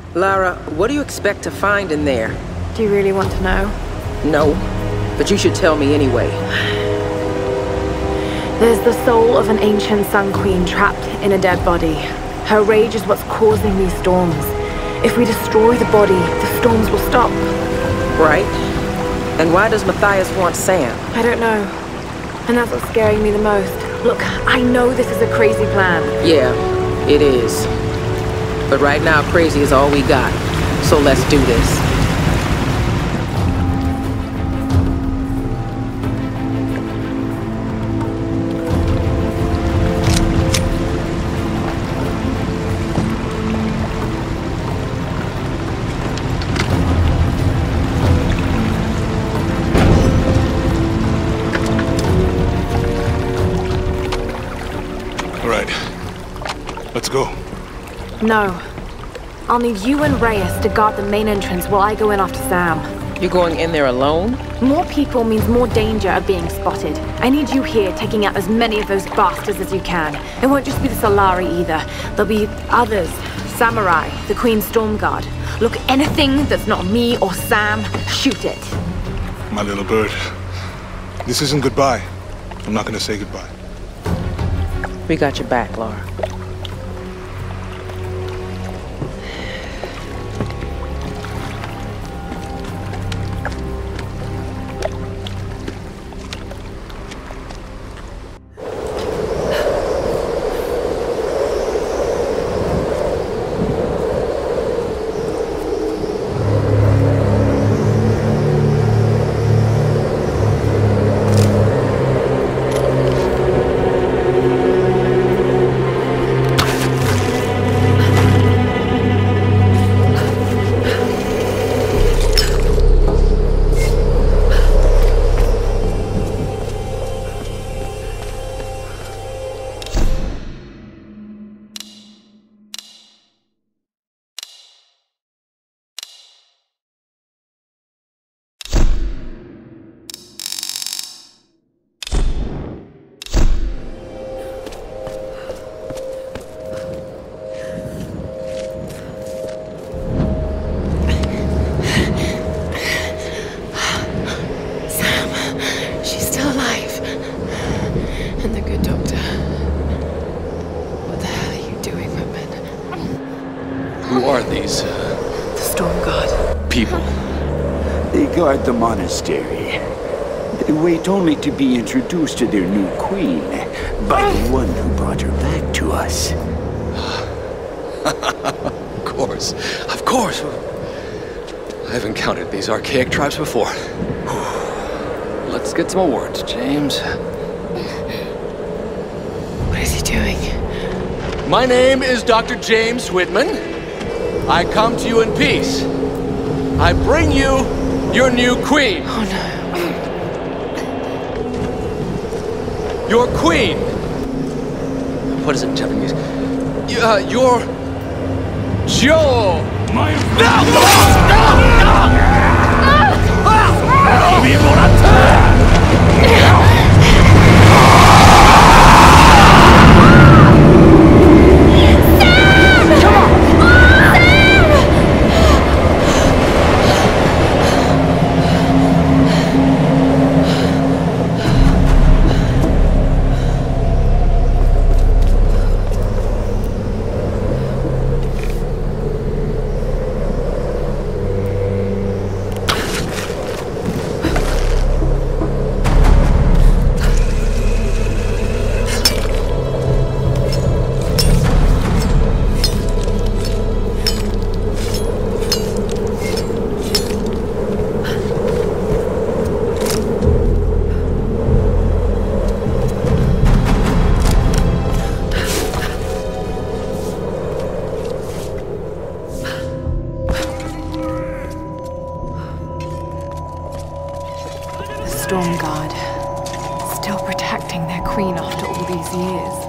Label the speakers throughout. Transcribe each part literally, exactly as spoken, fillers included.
Speaker 1: Lara, what do you expect to find in there?
Speaker 2: Do you really want to know?
Speaker 1: No, but you should tell me anyway.
Speaker 2: There's the soul of an ancient Sun Queen trapped in a dead body. Her rage is what's causing these storms. If we destroy the body, the storms will stop.
Speaker 1: Right. And why does Matthias want Sam?
Speaker 2: I don't know. And that's what's scaring me the most. Look, I know this is a crazy plan.
Speaker 1: Yeah, it is. But right now, crazy is all we got. So let's do this.
Speaker 3: Let's go.
Speaker 2: No. I'll need you and Reyes to guard the main entrance while I go in after Sam.
Speaker 1: You're going in there alone?
Speaker 2: More people means more danger of being spotted. I need you here taking out as many of those bastards as you can. It won't just be the Solari either. There'll be others. Samurai, the Queen's Storm Guard. Look, anything that's not me or Sam, shoot it.
Speaker 3: My little bird. This isn't goodbye. I'm not gonna say goodbye.
Speaker 1: We got your back, Lara.
Speaker 4: Guard the monastery. They wait only to be introduced to their new queen by the one who brought her back to us.
Speaker 5: Of course, of course. I've encountered these archaic tribes before. Let's get some awards, James.
Speaker 2: What is he doing?
Speaker 5: My name is Doctor James Whitman. I come to you in peace. I bring you your new queen.
Speaker 2: Oh
Speaker 5: no. Your queen. What is it in Japanese? Uh, your... Jo. My... No! No!
Speaker 2: Storm Guard. Still protecting their queen after all these years.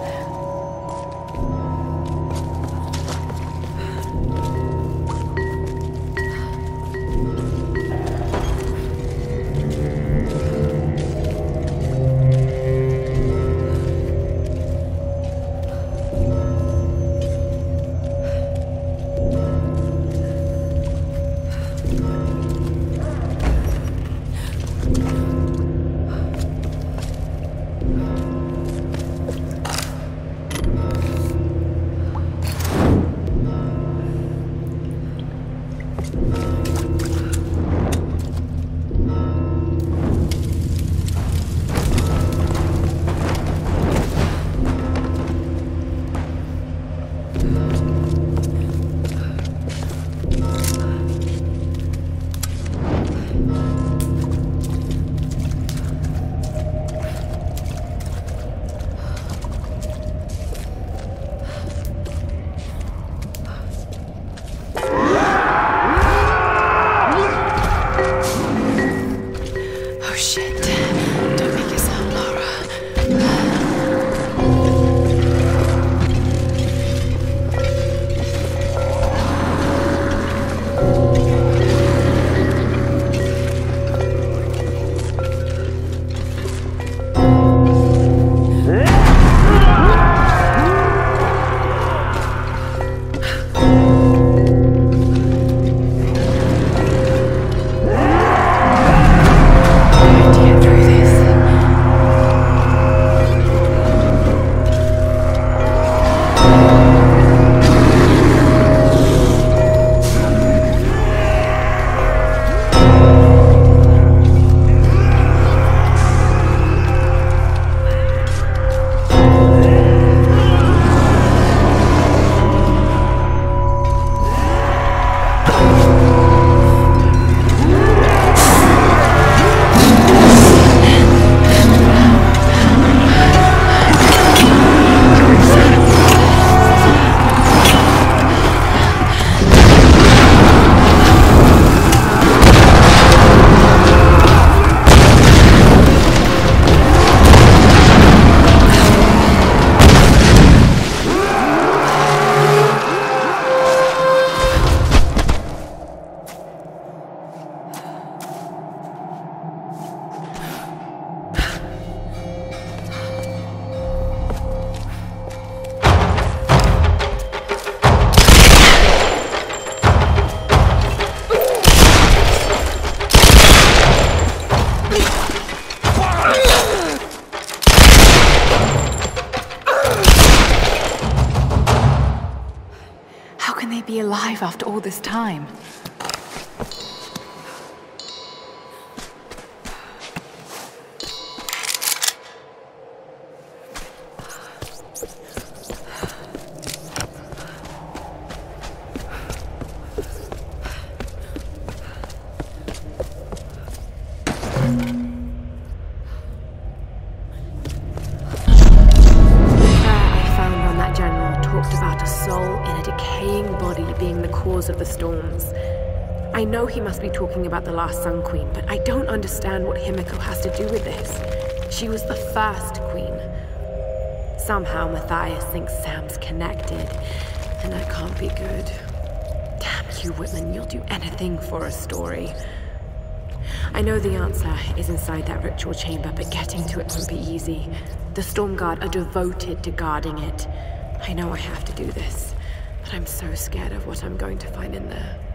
Speaker 2: they be alive after all this time? Of the storms. I know he must be talking about the last Sun Queen, but I don't understand what Himiko has to do with this. She was the first queen. Somehow Matthias thinks Sam's connected, and that can't be good. Damn you, Whitman, you'll do anything for a story. I know the answer is inside that ritual chamber, but getting to it won't be easy. The Stormguard are devoted to guarding it. I know I have to do this. But I'm so scared of what I'm going to find in there.